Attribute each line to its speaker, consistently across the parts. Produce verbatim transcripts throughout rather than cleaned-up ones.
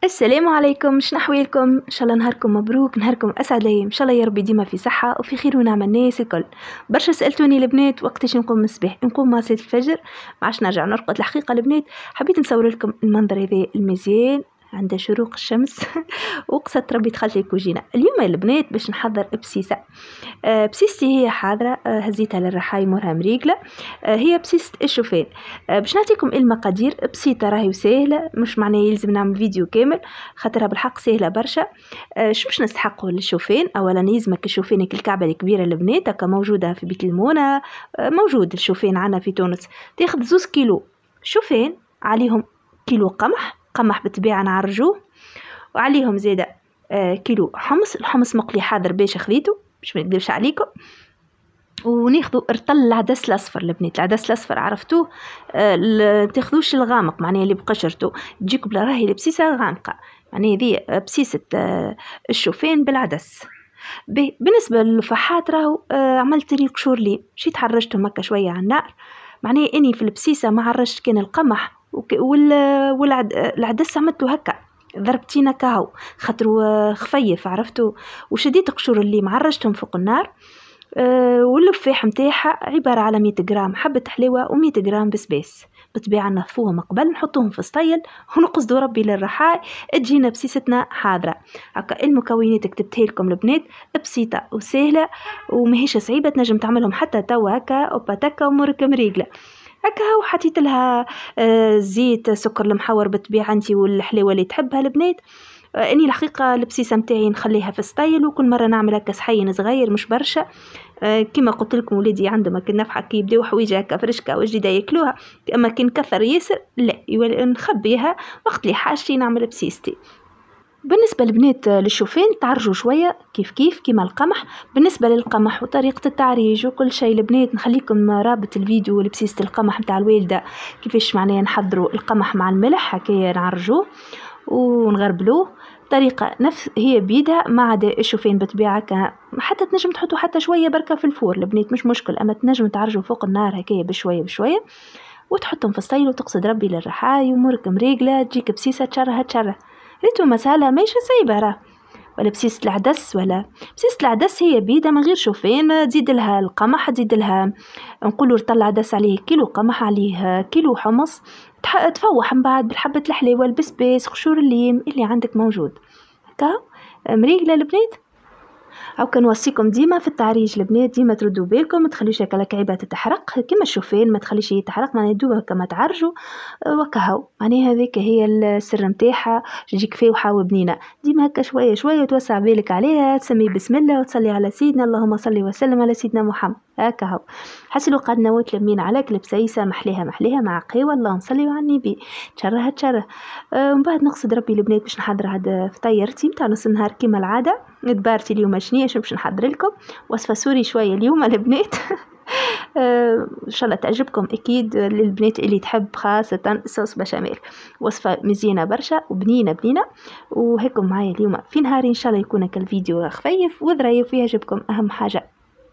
Speaker 1: السلام عليكم، شنو احوالكم؟ ان شاء الله نهاركم مبروك، نهاركم اسعد الايام، ان شاء الله يا ربي ديما في صحه وفي خير ونعم الناس الكل. برشا سالتوني البنات وقتاش نقوم من الصباح، نقوم مع صلاه الفجر، ما عادش نرجع نرقد. الحقيقه البنات حبيت نصور لكم المنظر هذا المزيان عند شروق الشمس وقصة ربي دخلت الكوجينة. اليوم يا البنات باش نحضر بسيسة. آه بسيستي هي حاضرة، آه هزيتها للرحاي مرها مريقلة. آه هي بسيسة الشوفان. آه باش نعطيكم المقادير بسيطة راهي وسهلة، مش معناه يلزم نعمل فيديو كامل خاطرها بالحق سهلة برشا. آه شو باش نستحقوا للشوفان؟ اولا يلزمك الشوفان الكعبة الكبيرة البنات هكا موجودة في بيت المونة. آه موجود الشوفان عنا في تونس. تاخذ زوز كيلو شوفان، عليهم كيلو قمح، قمح بالطبيعة نعرجوه، وعليهم زيادة آه كيلو حمص. الحمص مقلي حاضر باش خذيته باش ما نكذبش عليكم. وناخذوا رطل العدس الاصفر البنات، العدس الاصفر عرفتوه، آه تاخذوش الغامق معناه اللي بقشرته، تجيكم بلا راهي البسيسه غامقه، يعني هذه بسيسه آه الشوفان بالعدس. بالنسبه للفحات راهو آه عملت ريق شورلي، مشيت حرجتهم هكا شويه على النار، معناه اني في البسيسه ما عرجت كان القمح والعدس عملته هكا ضربتينا كاهو خاطر خفيف عرفتوا، وشديت قشور اللي معرجتهم فوق النار. أه واللفاح متاعها عبارة على مية جرام حبة حلوة ومية جرام بسباس، بالطبيعة نظفوهم قبل نحطوهم في سطيل ونقصدوا ربي للرحاي تجينا بسيستنا حاضرة. هكا المكونات كتبتها لكم البنات بسيطة وسهلة وماهيش صعيبة، تنجم تعملهم حتى توا هكا او باتاكا ومرك مريقلة هكا. هو حطيت لها آه زيت سكر المحور بالطبيعة انتي والحلاوة اللي تحبها البنات. آه اني الحقيقة البسيسة متاعي نخليها في ستايل، وكل مرة نعمل هكا صحين صغير مش برشا. آه كما قلت لكم ولادي عندهم هكا نفحة كي يبداو حويجة هكا فرشكة وجديدة ياكلوها، اما كي نكثر ياسر لا نخبيها وقت لي حاجتي نعمل بسيستي. بالنسبة للبنات للشوفان تعرجوا شوية كيف كيف كيما القمح. بالنسبة للقمح وطريقة التعريج وكل شيء البنات نخليكم رابط الفيديو لبسيسة القمح متاع الوالدة، كيفاش معناه نحضروا القمح مع الملح هكايا نعرجوه ونغربلوه طريقة نفس هي بيدها، ما عدا الشوفان بطبيعة حتى تنجم تحطوا حتى شوية بركة في الفور البنات مش مشكل، أما تنجم تعرجوا فوق النار هكايا بشوية بشوية وتحطهم في السطيل وتقصد ربي للرحاي ومرك مريقلة تجيك بسيسة تشرها تشره. ريتو مسألة ماشي صعيبة راه. ولا بسيسة العدس، ولا بسيسة العدس هي بيدها من غير شوفان، تزيد لها القمح، تزيد لها نقولوا رطل عدس عليه كيلو قمح عليه كيلو حمص، تفوح من بعد بالحبة الحليوة البسباس قشور الليم اللي عندك موجود هكا مريقلة البنات. او كنوصيكم ديما في التعريج البنات ديما تردوا بالكم ما تخليش هكا الكعيبه تتحرق كما الشوفان، ما تخليش يتحرق معناها دوبا كما تعرجوا وكهو، معناها هذيك هي السر نتاعها. تجيك فاوحه وبنينه ديما هكا شويه شويه توسع بالك عليها، تسمي بسم الله وتصلي على سيدنا اللهم صل وسلم على سيدنا محمد هكا هو. حسلو قد نوات لمين عليك البسيسه محليها محليها مع قهوه اللهم صل على النبي تشرها تشره. ومن أه بعد نقصد ربي البنات باش نحضر هاد فطيرتي نتاع نص النهار كيما العاده. دبارتي اليوم شنيا باش نحضر لكم وصفه سوري شويه اليوم البنات. آه ان شاء الله تعجبكم اكيد للبنات اللي تحب خاصه الصوص بشاميل، وصفه مزيانه برشا وبنينه بنينه. وهيكم معايا اليوم في نهاري ان شاء الله يكون هكا الفيديو خفيف وظريف ويعجبكم اهم حاجه.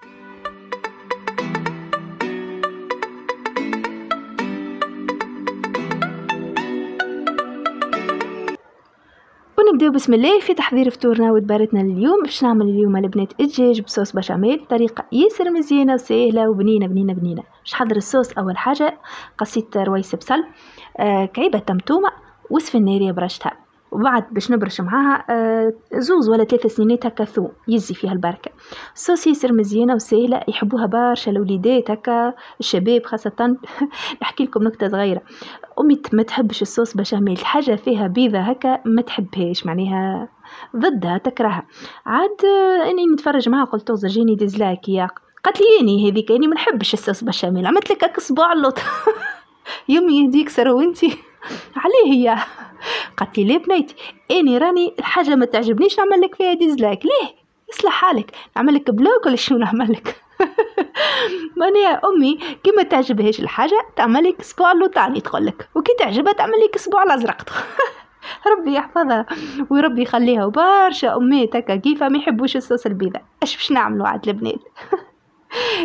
Speaker 1: ونبداو بسم الله في تحضير فطورنا ودبارتنا لليوم. باش نعمل اليوم البنات الدجاج بصوص بشاميل طريقه ياسر مزيانه وسهله وبنينه بنينه بنينه. باش نحضر الصوص اول حاجه قصيت رويس بصل، آه كعيبه طماطم وسفناريه برشتها، وبعد باش نبرش معاها آه زوز ولا ثلاثة سنينات هكا ثوم يزي فيها البركه. الصوص ياسر مزيانه وسهله يحبوها برشا الوليدات هكا الشباب خاصه. نحكي لكم نكته صغيره، امي ما تحبش الصوص بشاميل، حاجه فيها بيضه هكا ما تحبهاش معناها ضدها تكرهها. عاد اني نتفرج معها قلت زرجيني ديزلايك يا قالت لي اني هذيك اني ما نحبش الصوص بشاميل، عملت لك هكا صباع اللوط. يمي يهديك سرو انتي عليه هي قالت لي ليه بنيتي اني راني الحاجه ما تعجبنيش نعمل لك فيها ديزلايك، ليه يصلح حالك نعمل لك بلوك ولا شنو نعمل لك. ماني يا امي كي ما تعجبهاش الحاجه تعمل لك صباع اللوطاني تقول لك، وكي تعجبها تعمل لك صباع الازرق. ربي يحفظها وربي يخليها. وبرشا امات هكا كيفها ما يحبوش الصوص البيضاء، اش باش نعملوا عاد البنات.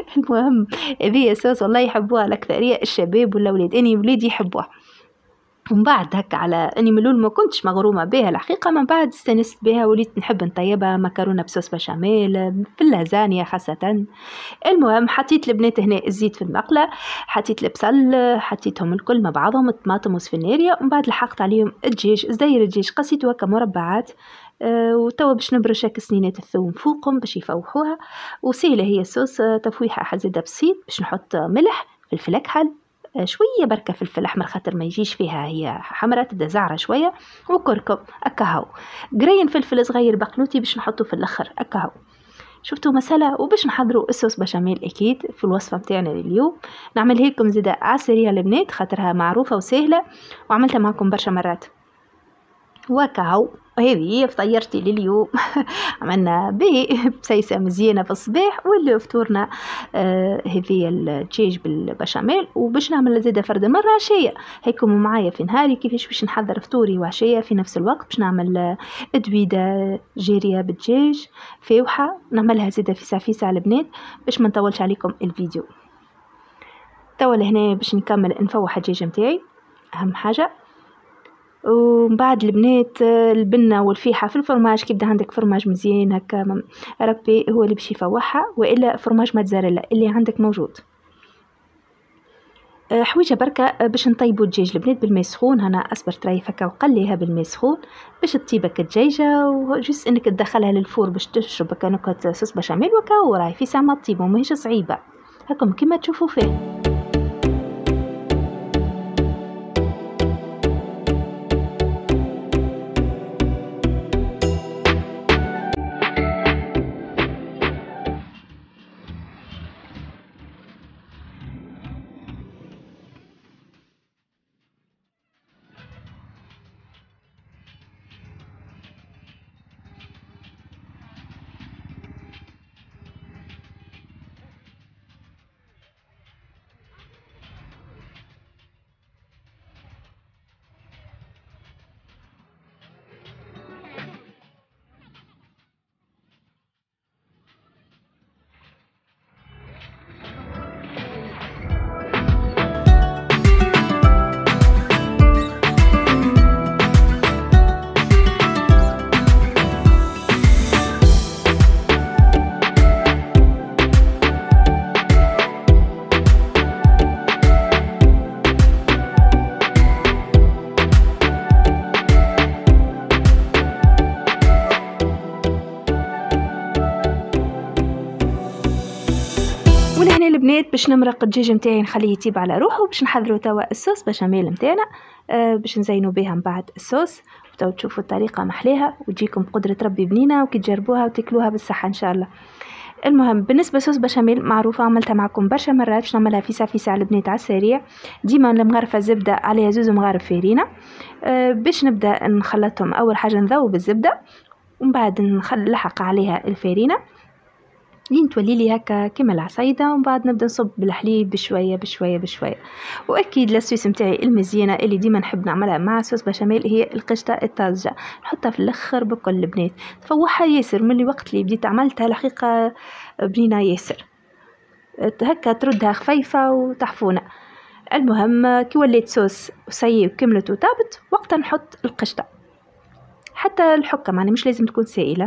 Speaker 1: المهم هذه صوص والله يحبوها الاكثريه الشباب والاولاد، اني ولادي يحبوها. ومن بعد هكا على اني ملول ما كنتش مغرومه بها الحقيقه، من بعد استنست بها وليت نحب نطيبها مكرونه بصوص بشاميل في اللازانيا خاصه. المهم حطيت البنات هنا الزيت في المقله، حطيت البصل، حطيتهم الكل مع بعضهم، الطماطم والسفناريا، ومن بعد لحقت عليهم الدجاج، زير الدجاج قصيته هكا مربعات. أه وتوا باش نبرش هكا سنينات الثوم فوقهم باش يفوحوها. وسهله هي الصوص تفويحه حزيده بسيط، باش نحط ملح، فلفل اكحل، شويه بركه فلفل احمر خاطر ما يجيش فيها هي حمرة، تبدا زعره شويه، وكركم اكاهو، قرين فلفل صغير بقلوتي باش نحطه في الاخر اكاهو. شفتوا مسألة. وباش نحضروا الصوص بشاميل اكيد في الوصفه نتاعنا لليوم، نعملها لكم زاده عسريه البنات خاطرها معروفه وسهله وعملتها معكم برشا مرات. وكاو هذه هي فطيرتي لليوم. عملنا به بسيسه مزيانه في الصباح، واللي فطورنا آه هذه الدجاج بالبشاميل. وباش نعمل زاده فرد مره عشيه، هيكم معايا في نهاري كيفاش باش نحضر فطوري وعشيه في نفس الوقت. باش نعمل دويده جاريه بالدجاج فاوحه، نعملها زاده في ساعه في ساعه البنات باش ما نطولش عليكم الفيديو. توا لهنا باش نكمل نفوح الدجاج نتاعي اهم حاجه. ومن بعد البنات البنه والفيحه في الفرماج، كيبدا عندك فرماج مزيان هكا ربي هو اللي باش يفوحها، والا فرماج موتزاريلا اللي عندك موجود. حويجه بركه باش نطيبوا الدجاج البنات بالماء سخون، هنا اصبر طريف هكا وقليها بالماء سخون باش تطيبك الدجاجه، وجست انك تدخلها للفور باش تشرب هكا نكهه صوص بشاميل وكا، وراي في ساعه ما تطيب وماهيش صعيبه هكم كما تشوفوا فيه. ولهنا البنات باش نمرق الدجاج نتاعي نخليه يطيب على روحه، باش نحضروا توا الصوص بشاميل نتاعنا آه باش نزينوا بها من بعد الصوص. وتوا تشوفوا الطريقه محليها وتجيكم بقدره ربي بنينه، وكي تجربوها وتاكلوها بالصحه ان شاء الله. المهم بالنسبه لصوص بشاميل معروفه، عملتها معكم برشا مرات، باش نعملها في ساعه في ساعه البنات على السريع. ديما المغرفه زبده عليها زوز مغارف فارينه. آه باش نبدا نخلطهم، اول حاجه نذوب الزبده ومن بعد نلحق عليها الفارينه لين تولي لي هكا كما العصيده، ومن بعد نبدا نصب بالحليب بشويه بشويه بشويه. واكيد للصوص نتاعي المزيانه اللي ديما نحب نعملها مع صوص بشاميل هي القشطه الطازجه، نحطها في الاخر بكل البنات، تفوحها ياسر. من اللي وقت اللي بديت عملتها الحقيقه بنينه ياسر هكا، تردها خفيفه وتحفونه. المهم كي وليت صوص وسيي وكملت وطابت، وقتها نحط القشطه، حتى الحكه يعني مش لازم تكون سائله.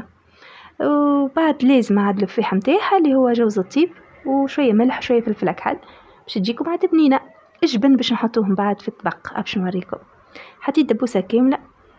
Speaker 1: وبعد لازم عاد الفيح نتاعها اللي هو جوز الطيب وشويه ملح وشويه فلفل اكحل باش تجيكم عاد بنينه. الجبن باش نحطوهم بعد في الطبق باش نوريكم. حطيت دبوسه كامله،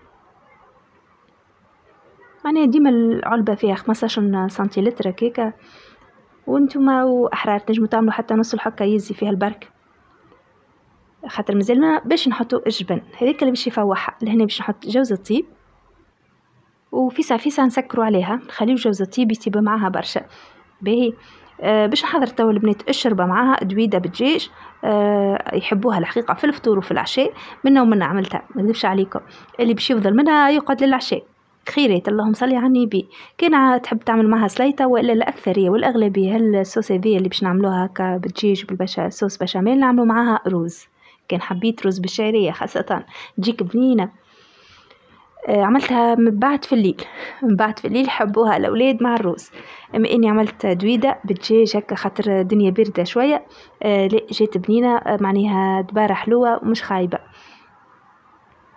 Speaker 1: معناها ديما العلبه فيها خمسطاش سنتيلتر هكاكا، وانتم احرار تنجموا تعملوا حتى نص الحكه يزي فيها البرك، خاطر مازلنا باش نحطوا الجبن هذيك اللي باش يفوحها. لهنا باش نحط جوز الطيب، وفيسا فيسا نسكروا عليها، نخليو جوز الطيب يطيب معاها برشا باهي. آه باش نحضر توا البنات الشربه معاها دويده بالدجاج، آه يحبوها الحقيقه في الفطور وفي العشاء، منا ومنا عملتها ما نكذبش عليكم، اللي باش يفضل منها يقعد للعشاء خيرات. اللهم صلي على النبي. كان تحب تعمل معها سليطه، والا الاكثريه والاغلبيه هالصوص هذه اللي باش نعملوها هكا بالدجاج بالبشا صوص بشاميل نعملوا معاها رز. كان حبيت رز بالشعريه خاصه تجيك بنينه. آه عملتها من بعد في الليل، من بعد في الليل حبوها الاولاد مع الرز. اما اني عملت دويده بالدجاج هكا خاطر الدنيا بارده شويه، آه لا جات بنينه، آه معناها دباره حلوه ومش خايبه.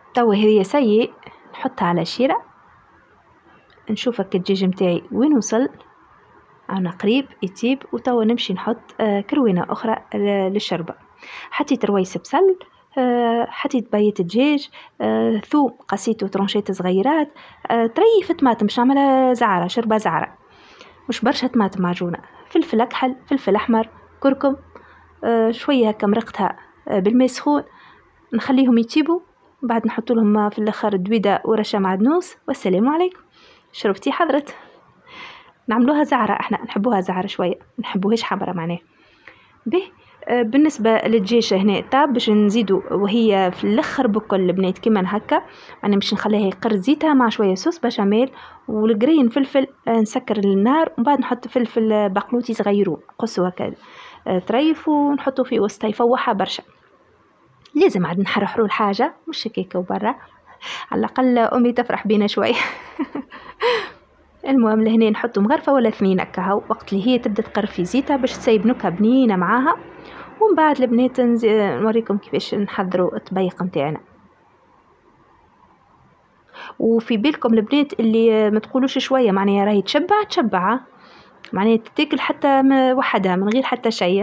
Speaker 1: توا هذه سيء نحطها على شيرة، نشوف هكا الدجاج متاعي وين وصل، أنا قريب يطيب. وتوا نمشي نحط آه كروينة أخرى آه للشربة. حطيت رويس بصل، آه حطيت بيت الدجاج، آه ثوم قسيته ترونشيت صغيرات، آه طريف طماطم باش نعملها زعرة، شربة زعرة مش برشا طماطم معجونة، فلفل أكحل، فلفل أحمر، كركم، آه شوية هكا مرقتها آه بالماء سخون، نخليهم يطيبوا. بعد نحط لهم في الاخر دويدة ورشة معدنوس، والسلام عليكم، شربتي حضرت. نعملوها زعرة، احنا نحبوها زعرة شوية، نحبوهاش حمرة معناه. به آه بالنسبة للدجاج هنا طاب، باش نزيدو وهي في الاخر بكل البنات كيما هكا، انا باش نخليها يقر زيتها مع شوية صوص بشاميل والقرين فلفل. آه نسكر النار ومن بعد نحط فلفل بقلوتي صغيرون قصوا هكا آه طريف، ونحطو في وسط يفوحها برشا. لازم عاد نحرحرو الحاجة مش هكاكا وبرا، على الأقل أمي تفرح بينا شوي. المهم لهنا نحطو مغرفة ولا اثنين هكا وقت اللي هي تبدأ تقر في زيتها باش تسيب نكهة بنينة معاها. ومن بعد البنات نوريكم كيفاش نحضروا الطبيق متاعنا. وفي بالكم البنات اللي ما تقولوش شوية معناها راهي تشبع تشبع، معناها تتاكل حتى وحدها من غير حتى شيء.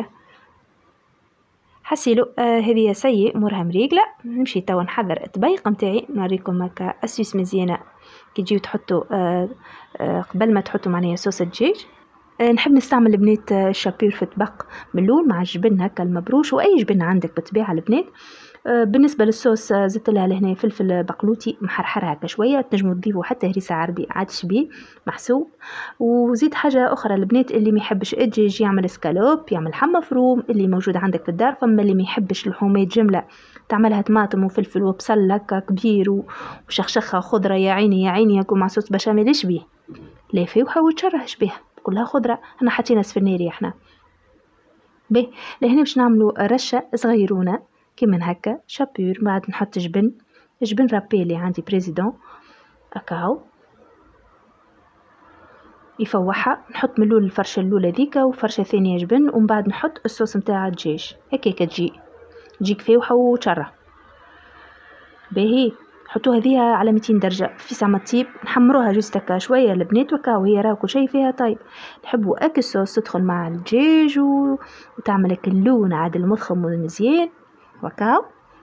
Speaker 1: حسيلو آه هذه سيء مرها مريقلة. نمشي توا نحضر الطبيق متاعي، نوريكم هكا اسيس مزيانة كي تجيو تحطوا آه آه قبل ما تحطوا معناها صوص الدجاج. آه نحب نستعمل البنات آه شابير في طبق ملون مع الجبن هكا المبروش، واي جبن عندك بالطبيعة البنات. آه بالنسبة للصوص آه زدت لها لهنا فلفل بقلوتي محرحر هكا شوية، تنجموا تضيفوا حتى هريسة عربي عادش بيه محسوب. وزيد حاجة أخرى البنات اللي ما يحبش الدجاج يعمل سكالوب، يعمل حم مفروم اللي موجود عندك في الدار. فما اللي ما يحبش اللحومات جملة تعملها طماطم وفلفل وبصل هكا كبير وشخشخة خضرة، يا عيني يا عيني يكون مع صوص بشاميل شبيه لا فيوحة وتشرهش بها كلها خضرة. انا حطينا سفنيري احنا به. لهنا باش نعملوا رشة صغيرونة كيما هكا شابور. بعد نحط جبن، جبن رابي اللي عندي بريزيدون اكاو يفوحها. نحط من الاول الفرشه الاولى ذيكا وفرشه ثانيه جبن، ومن بعد نحط الصوص نتاع الدجاج هكاك تجي تجيك فيوحه وتشرة باهي. حطوها ذيها على مئتين درجه في ساعه تطيب، نحمروها جوست هكا شويه البنات وكا وهي راه كل شيء فيها طيب. نحبوا اكل الصوص تدخل مع الدجاج و... وتعمل لك اللون عاد المضخم والمزيان وكاو.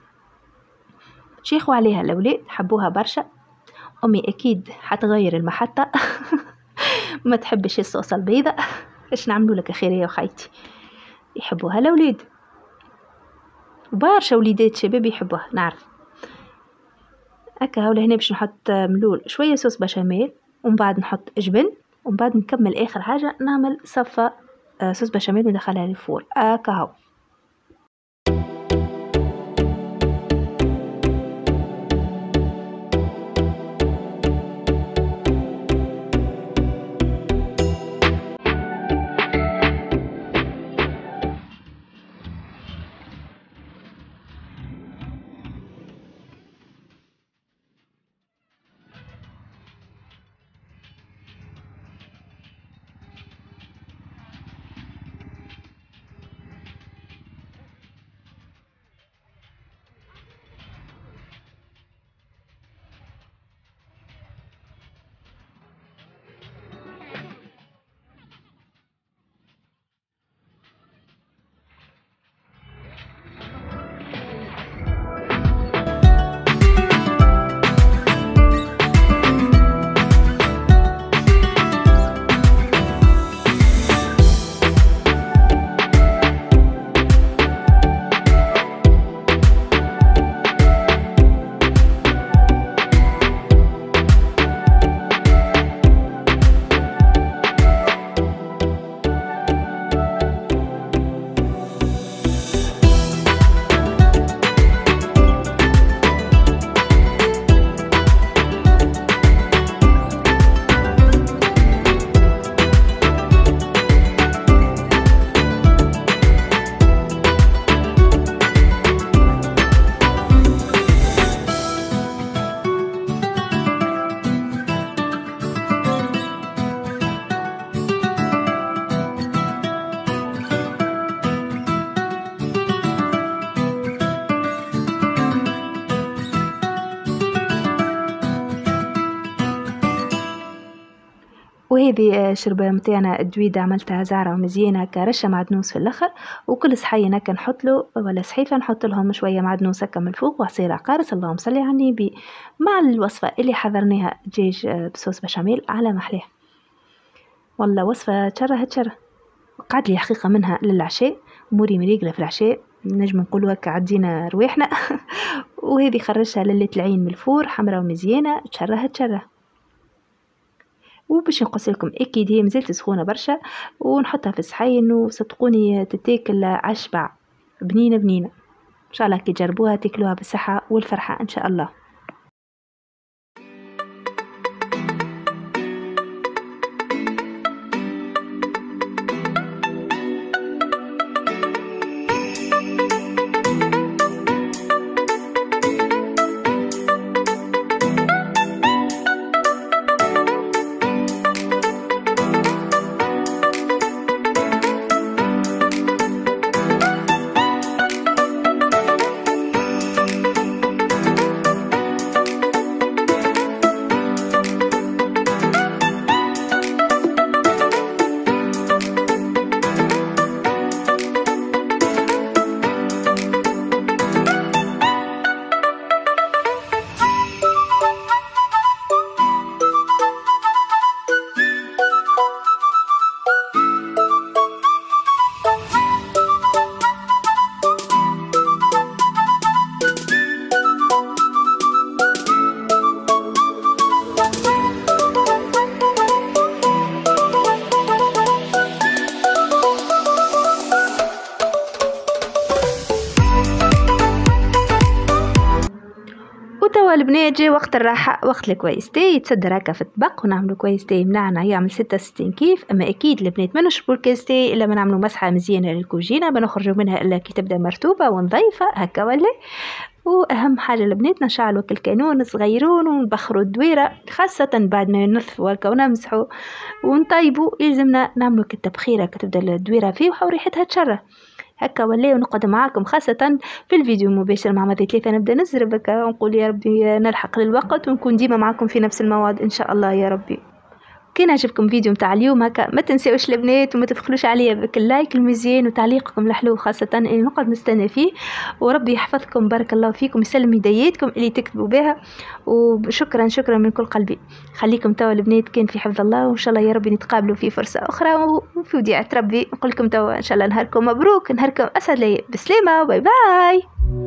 Speaker 1: شيخوا عليها الاولاد حبوها برشا. امي اكيد حتغير المحطه. ما تحبش الصوصه البيضاء، ايش نعملوا لك خير يا خيتي، يحبوها الاولاد وبارشا وليدات شباب يحبوها نعرف. هكا هاو لهنا باش نحط ملول شويه صوص بشاميل، ومن بعد نحط جبن، ومن بعد نكمل اخر حاجه نعمل صفه صوص بشاميل وندخلها للفور هكا هاو. وهذه شربة متاعنا الدويدة عملتها زعرة ومزيانة هكا، رشة معدنوس في الاخر، وكل صحين هكا نحط له ولا صحيفة نحط لهم شوية معدنوس هكا من الفوق وعصير عقارس. اللهم صل على النبي. مع الوصفة اللي حضرناها دجاج بصوص بشاميل على محلاه، والله وصفة تشره تشره. قعد لي حقيقة منها للعشاء، موري مريقلة في العشاء نجم نقولوا هكا عدينا رواحنا وهذه خرجها للة العين من الفور حمرا ومزيانة تشره تشره. وباش نقص لكم اكيد هي مازالت سخونه برشا، ونحطها في الصحين وصدقوني تتاكل عشبع بنينه بنينه. ان شاء الله كي تجربوها تاكلوها بالصحه والفرحه ان شاء الله. وتوا البنات جا وقت الراحة، وقت الكويستي يتصدر هكا في الطبق ونعملو كويستي منعنا يعمل ستة وستين كيف. اما اكيد البنات ما نشربوا الكويستي الا ما نعملو مسحة مزيانة للكوجينة، ما نخرجوا منها الا كي تبدا مرتوبة ونضيفة هكا ولا. واهم حاجة البنات نشعلوا الكانون صغيرون ونبخروا الدويرة، خاصة بعد ما ننظفوا هكا ونمسحوا ونطيبوا يلزمنا نعملوا كالتبخيرة كتبدا الدويرة فيه وريحتها تشره هكا ولا. ونقعد معاكم خاصة في الفيديو المباشر مع ماذا ثلاثة نبدا نزرب هكا ونقول يا ربي نلحق للوقت ونكون ديما معاكم في نفس المواد ان شاء الله يا ربي. كي نعجبكم فيديو متاع اليوم هكا ما تنساوش البنات وما تبخلوش عليا بك اللايك المزيان وتعليقكم الحلو، خاصة اللي نقعد نستنى فيه. وربي يحفظكم بارك الله فيكم، يسلم يدياتكم اللي تكتبوا بها، وشكرا شكرا من كل قلبي. خليكم توا البنات كان في حفظ الله، وان شاء الله يا ربي نتقابلوا في فرصة اخرى وفي وديعة ربي. نقول لكم توا ان شاء الله نهاركم مبروك، نهاركم اسعد ليالي، بسلامة، باي باي.